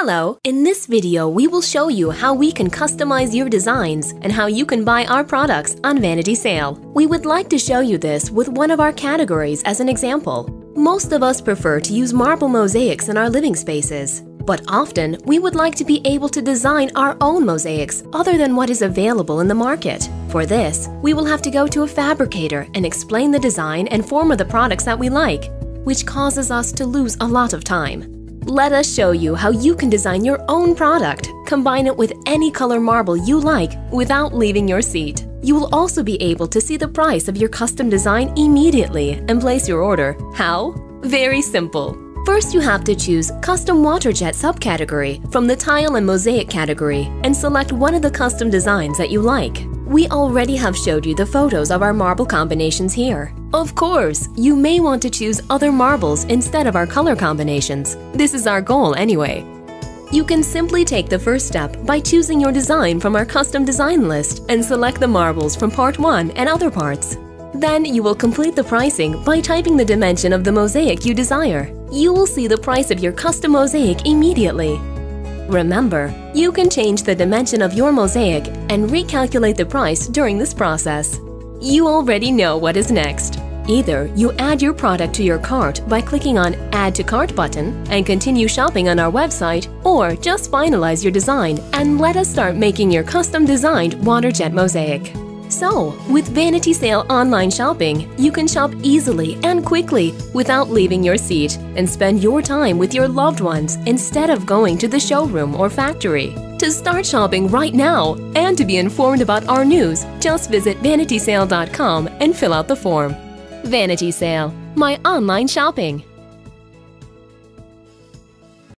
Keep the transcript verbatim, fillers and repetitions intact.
Hello! In this video, we will show you how we can customize your designs and how you can buy our products on Vanity Sale. We would like to show you this with one of our categories as an example. Most of us prefer to use marble mosaics in our living spaces, but often we would like to be able to design our own mosaics other than what is available in the market. For this, we will have to go to a fabricator and explain the design and form of the products that we like, which causes us to lose a lot of time. Let us show you how you can design your own product, combine it with any color marble you like without leaving your seat. You will also be able to see the price of your custom design immediately and place your order. How? Very simple. First, you have to choose Custom Waterjet subcategory from the Tile and Mosaic category and select one of the custom designs that you like. We already have showed you the photos of our marble combinations here. Of course, you may want to choose other marbles instead of our color combinations. This is our goal anyway. You can simply take the first step by choosing your design from our custom design list and select the marbles from part one and other parts. Then you will complete the pricing by typing the dimension of the mosaic you desire. You will see the price of your custom mosaic immediately. Remember, you can change the dimension of your mosaic and recalculate the price during this process. You already know what is next. Either you add your product to your cart by clicking on Add to Cart button and continue shopping on our website, or just finalize your design and let us start making your custom designed waterjet mosaic. So, with Vanity Sale online shopping, you can shop easily and quickly without leaving your seat and spend your time with your loved ones instead of going to the showroom or factory. To start shopping right now and to be informed about our news, just visit vanity sale dot com and fill out the form. Vanity Sale, my online shopping.